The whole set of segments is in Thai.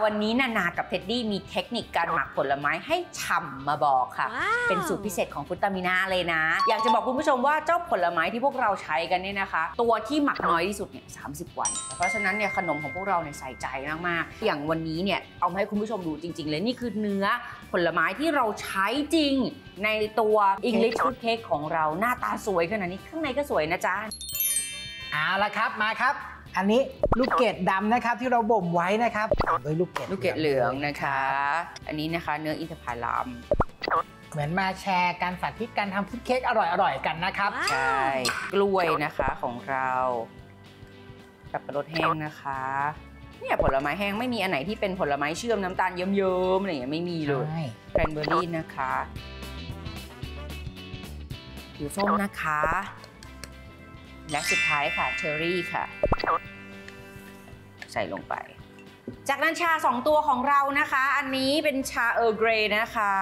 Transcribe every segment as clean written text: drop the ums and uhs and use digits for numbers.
วันนี้นานากับเท็ดดี้มีเทคนิคการหมักผลไม้ให้ฉ่ำมาบอกค่ะเป็นสูตรพิเศษของฟรุตตามิน่าเลยนะอยากจะบอกคุณผู้ชมว่าเจ้าผลไม้ที่พวกเราใช้กันเนี่ยนะคะตัวที่หมักน้อยที่สุดเนี่ย30 วันเพราะฉะนั้นเนี่ยขนมของพวกเราเนี่ยใส่ใจมากๆอย่างวันนี้เนี่ยเอามาให้คุณผู้ชมดูจริงๆเลยนี่คือเนื้อผลไม้ที่เราใช้จริงในตัว English Fruit Cake ของเราหน้าตาสวยขนาดนี้ข้างในก็สวยนะจ๊ะเอาละครับมาครับอันนี้ลูกเกดดำนะครับที่เราบ่มไว้นะครับโดยลูกเกดเหลืองนะคะอันนี้นะคะเนื้ออินทผลัมเหมือนมาแชร์การสาธิตการทำฟรุตเค้กอร่อยๆกันนะครับใช่กล้วยนะคะของเราสับปะรดแห้งนะคะเนี่ยผลไม้แห้งไม่มีอันไหนที่เป็นผลไม้เชื่อมน้ำตาลเยิ้มๆอะไรอย่างเงี้ยไม่มีเลยแครนเบอร์รี่นะคะผิวส้มนะคะและสุดท้ายค่ะเชอร์รี่ค่ะใส่ลงไปจากนั้นชา2ตัวของเรานะคะอันนี้เป็นชาเออร์เกรย์นะคะ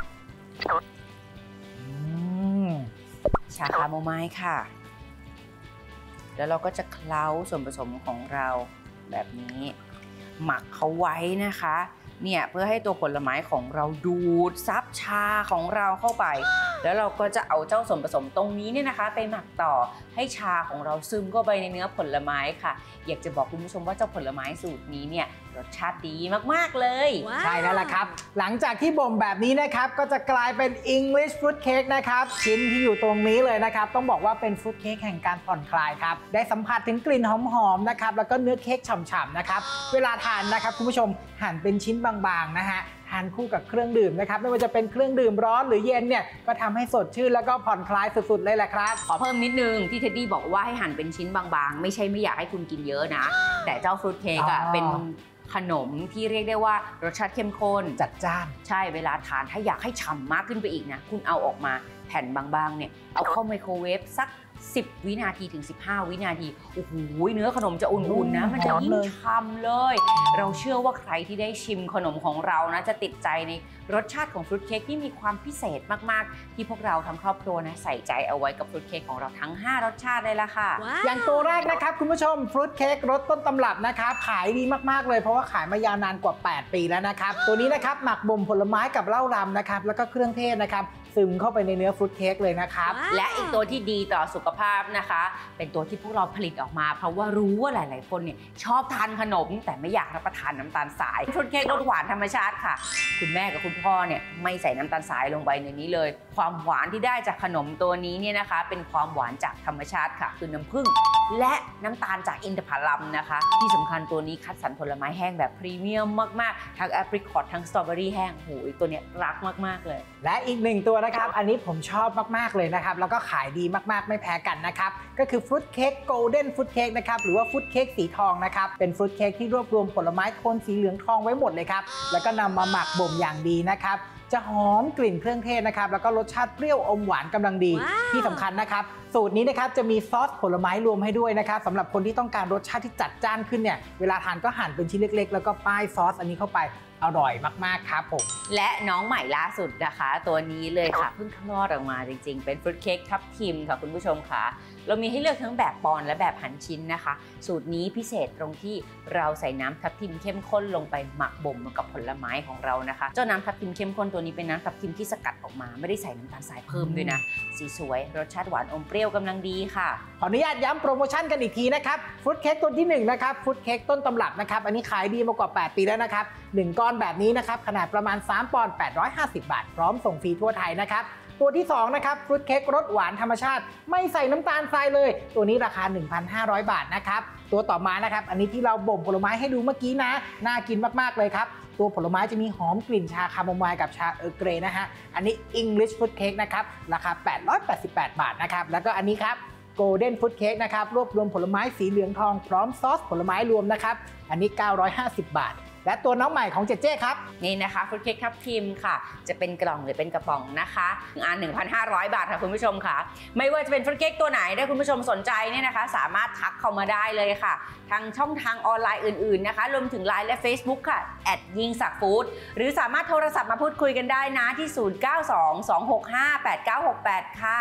ชาคาโมไมล์ค่ะแล้วเราก็จะเคล้าส่วนผสมของเราแบบนี้หมักเขาไว้นะคะเนี่ยเพื่อให้ตัวผลไม้ของเราดูดซับชาของเราเข้าไปแล้วเราก็จะเอาเจ้าส่วนผสมตรงนี้เนี่ยนะคะไปหมักต่อให้ชาของเราซึมเข้าไปในเนื้อผลไม้ค่ะอยากจะบอกคุณผู้ชมว่าเจ้าผลไม้สูตรนี้เนี่ยรสชาติดีมากๆเลยใช่แล้วล่ะครับหลังจากที่บ่มแบบนี้นะครับก็จะกลายเป็น English Fruit Cake นะครับชิ้นที่อยู่ตรงนี้เลยนะครับต้องบอกว่าเป็นฟรุตเค้กแห่งการผ่อนคลายครับได้สัมผัสถึงกลิ่นหอมๆนะครับแล้วก็เนื้อเค้กฉ่ำๆนะครับเวลาทานนะครับคุณผู้ชมหั่นเป็นชิ้นบางๆนะฮะทานคู่กับเครื่องดื่มนะครับไม่ว่าจะเป็นเครื่องดื่มร้อนหรือเย็นเนี่ยก็ทำให้สดชื่นแล้วก็ผ่อนคลายสุดๆเลยแหละครับขอเพิ่มนิดนึงที่เท็ดดี้บอกว่าให้หั่นเป็นชิ้นบางๆไม่ใช่ไม่อยากให้คุณกินเยอะนะแต่เจ้าฟรุตเค้กอะเป็นขนมที่เรียกได้ว่ารสชาติเข้มข้นจัดจ้านใช่เวลาทานถ้าอยากให้ฉ่ำมากขึ้นไปอีกนะคุณเอาออกมาแผ่นบางๆเนี่ยเอาเข้าไมโครเวฟสัก10 วินาทีถึง15 วินาทีโอ้โหเนื้อขนมจะอุ่นๆนะมันจะยิ่งฉ่ำเลยเราเชื่อว่าใครที่ได้ชิมขนมของเรานะจะติดใจในรสชาติของฟรุตเค้กที่มีความพิเศษมากๆที่พวกเราทั้งครอบครัวนะใส่ใจเอาไว้กับฟรุตเค้กของเราทั้ง5รสชาติเลยล่ะค่ะอย่างตัวแรกนะครับคุณผู้ชมฟรุตเค้กรสต้นตำรับนะครับขายดีมากๆเลยเพราะว่าขายมายาวนานกว่า8 ปีแล้วนะครับตัวนี้นะครับหมักบ่มผลไม้กับเหล้ารำนะครับแล้วก็เครื่องเทศนะครับซึมเข้าไปในเนื้อฟรุตเค้กเลยนะครับและอีกตัวที่ดีต่อสุขภาพนะคะเป็นตัวที่พวกเราผลิตออกมาเพราะว่ารู้ว่าหลายๆคนเนี่ยชอบทานขนมแต่ไม่อยากรับประทานน้ำตาลทรายฟรุตเค้กรสหวานธรรมชาติค่ะคุณแม่กับคุณพ่อเนี่ยไม่ใส่น้ำตาลทรายลงไปในนี้เลยความหวานที่ได้จากขนมตัวนี้เนี่ยนะคะเป็นความหวานจากธรรมชาติค่ะคือน้ำผึ้งและน้ำตาลจากอินทผลัมนะคะที่สำคัญตัวนี้คัดสรรผลไม้แห้งแบบพรีเมียมมากๆทั้งแอปริคอตทั้งสตรอเบอรี่แห้งโอ้ยตัวเนี้ยรักมากๆเลยและอีก1ตัวนะครับอันนี้ผมชอบมากๆเลยนะครับแล้วก็ขายดีมากๆไม่แพ้กันนะครับก็คือฟรุตเค้กโกลเด้นฟรุตเค้กนะครับหรือว่าฟรุตเค้กสีทองนะครับเป็นฟรุตเค้กที่รวบรวมผลไม้โทนสีเหลืองทองไว้หมดเลยครับแล้วก็นำมาหมักบ่มอย่างดีนะครับจะหอมกลิ่นเครื่องเทศนะครับแล้วก็รสชาติเปรี้ยวอมหวานกำลังดีที่สำคัญนะครับสูตรนี้นะครับจะมีซอสผลไม้รวมให้ด้วยนะครับสำหรับคนที่ต้องการรสชาติที่จัดจ้านขึ้นเนี่ยเวลาทานก็หั่นเป็นชิ้นเล็กๆแล้วก็ป้ายซอสอันนี้เข้าไปอร่อยมากๆครับผมและน้องใหม่ล่าสุดนะคะตัวนี้เลยค่ะเพิ่งคลอดออกมาจริงๆเป็นฟรุตเค้กทับทิมค่ะคุณผู้ชมค่ะเรามีให้เลือกทั้งแบบปอนและแบบหั่นชิ้นนะคะสูตรนี้พิเศษตรงที่เราใส่น้ำทับทิมเข้มข้นลงไปหมักบ่มกับผลไม้ของเรานะคะเจ้าน้ำทับทิมเข้มข้นตัวนี้เป็นน้ำทับทิมที่สกัดออกมาไม่ได้ใส่น้ำตาลทรายเพิ่มด้วยนะสีสวยรสชาติหวานอมเปรี้ยวกำลังดีค่ะขออนุญาตย้ำโปรโมชั่นกันอีกทีนะครับฟรุตเค้กตัวที่1นะครับฟรุตเค้กต้นตำรับนะครับอันนี้ขายดีมากว่า8 ปีแล้วนะครับ1ก้อนแบบนี้นะครับขนาดประมาณ3 ปอนด์850 บาทพร้อมส่งฟรีทั่วไทยนะครับตัวที่2นะครับฟรุตเค้กรสหวานธรรมชาติไม่ใส่น้ำตาลทรายเลยตัวนี้ราคา 1,500 บาทนะครับตัวต่อมานะครับอันนี้ที่เราบ่มผลไม้ให้ดูเมื่อกี้นะน่ากินมากๆเลยครับตัวผลไม้จะมีหอมกลิ่นชาคาโมไมล์กับชาเออร์เกรย์นะฮะอันนี้ English Fruit Cake นะครับราคา888 บาทนะครับแล้วก็อันนี้ครับGolden Fruit Cake นะครับรวบรวมผลไม้สีเหลืองทองพร้อมซอสผลไม้รวมนะครับอันนี้950 บาทและตัวน้องใหม่ของเจเจ้ครับนี่นะคะฟรุตเค้กทับทิมค่ะจะเป็นกล่องหรือเป็นกระป๋องนะคะอัน 1,500 บาทค่ะคุณผู้ชมค่ะไม่ว่าจะเป็นฟรุตเค้กตัวไหนถ้าคุณผู้ชมสนใจเนี่ยนะคะสามารถทักเข้ามาได้เลยค่ะทางช่องทางออนไลน์อื่นๆนะคะรวมถึง LINE และ Facebook ค่ะ@ยิ่งศักดิ์ฟู้ดหรือสามารถโทรศัพท์มาพูดคุยกันได้นะที่0922658968ค่ะ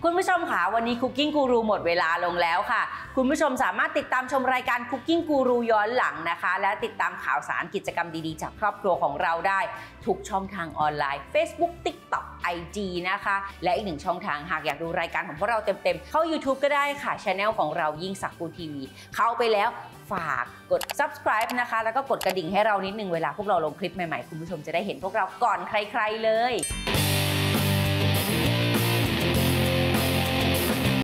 คุณผู้ชมค่ะวันนี้ Cooking Guru หมดเวลาลงแล้วค่ะคุณผู้ชมสามารถติดตามชมรายการ Cooking Guru ย้อนหลังนะคะและติดตามข่าวสารกิจกรรมดีๆจากครอบครัวของเราได้ทุกช่องทางออนไลน์ Facebook TikTok IG นะคะและอีกหนึ่งช่องทางหากอยากดูรายการของพวกเราเต็มๆเข้า YouTube ก็ได้ค่ะ Channel ของเรายิ่งศักดิ์กูทีวีเข้าไปแล้วฝากกด subscribe นะคะแล้วก็กดกระดิ่งให้เรานิดนึงเวลาพวกเราลงคลิปใหม่ๆคุณผู้ชมจะได้เห็นพวกเราก่อนใครๆเลย